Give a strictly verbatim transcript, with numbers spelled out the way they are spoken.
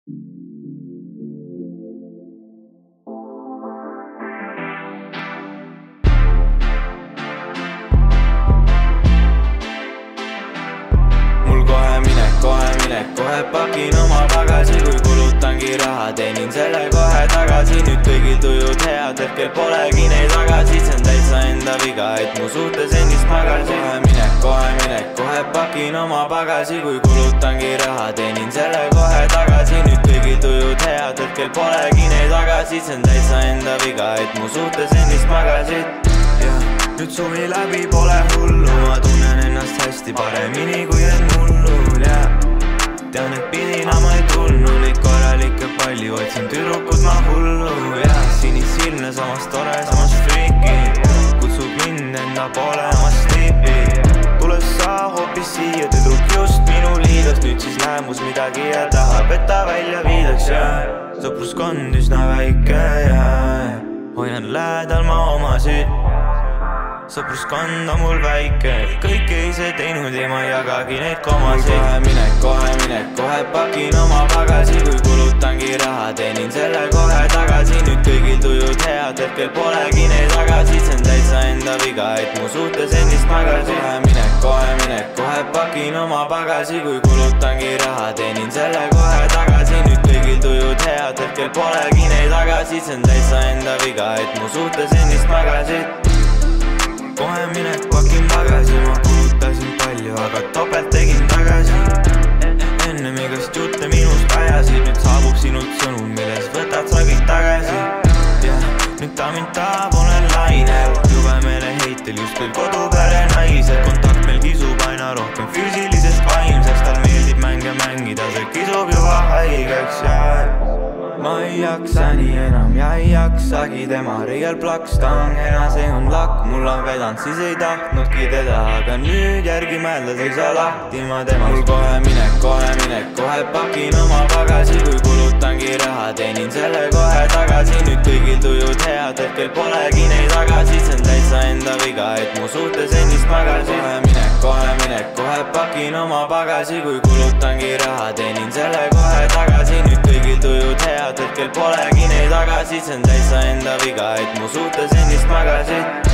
Mul kohe minek, kohe minek, kohe pakin oma bagasi. Kui kulutangi raha, teenin selle kohe tagasi. Nüüd kõigil tujud head, hetkel polegi neid tagasi. See on täitsa enda viga, et mu suhtes endist magasin. Kohe minek, kohe minek, kohe pakin oma bagasi. Kui kulutangi raha, teenin selle kohe tagasi. Nüüd kõigil tujud head, hetkel polegi neid tagasi. See on täitsa enda viga, et mu suhtes endist magasid. Nüüd suvi läbi pole hullu, ma tunnen ennast hästi paremini kui end mullul, yeah. Tean, et pidina ma ei tulnud, neid korralikke palju, otsin tüdrukut ma hullu, yeah. Sinisilmne, samas tore, samas freaky, kutsub mind enda poole oma slipi. Tule sa hoopis siia, tüdruk just minu liidaks, nüüd siis lähemus midagi ja tahab, et ta välja viidaks, yeah. Sõpruskond üsna väike, yeah. Hoian lähedal ma omasid. Sõpruskond on mul väike, kõike ise teinud ja ma jagagi neid komasid. Kohe minek, kohe minek, kohe pakin oma bagasi. Kui kulutangi raha, teenin selle kohe tagasi. Nüüd kõigil tujud head, hetkel polegi neid tagasi. See on täitsa enda viga, et mu suhtes endist magasin. Kohe minek, kohe minek, kohe pakin oma bagasi. Kui kulutangi raha, teenin selle kohe tagasi. Nüüd kõigil tujud head, hetkel polegi neid tagasi. See on täitsa enda viga, et mu suhtes endist magasid. Kohe minek, pakin bagasi, ma kulutasin palju, aga topelt tegin tagasi. Ennem igast jutte minust ajasid, nüüd saabub sinult sõnum, milles võtad sa kõik tagasi, yeah. Nüüd ta mind tahab, olen lainel, jube meele heitel, just küll kodupere naised. Kontakt meil kisub aina rohkem füüsilisest vaimseks, tal meeldib mänge mängida, see kisub juba haigeks, yeah. Ma ei jaksa nii enam ja ei jaksagi tema real plaks, ta on hena, see on lakk, mul on vedanud, siis ei tahtnudki teda, aga nüüd järgi mõeldes ei saa lahti ma temast. Mul kohe minek, kohe minek, kohe pakin oma bagasi. Kui kulutangi raha, teenin selle kohe tagasi. Nüüd kõigil tujud head, hetkel polegi neid tagasi. See on täitsa enda viga, et mu suhtes endist magasin. Kohe minek, kohe minek, kohe pakin oma bagasi. Kui kulutangi raha, teenin selle kohe tagasi. Nüüd kõigil tujud head, hetkel polegi neid tagasi. See on täitsa enda viga, et mu suhtes endist magasid.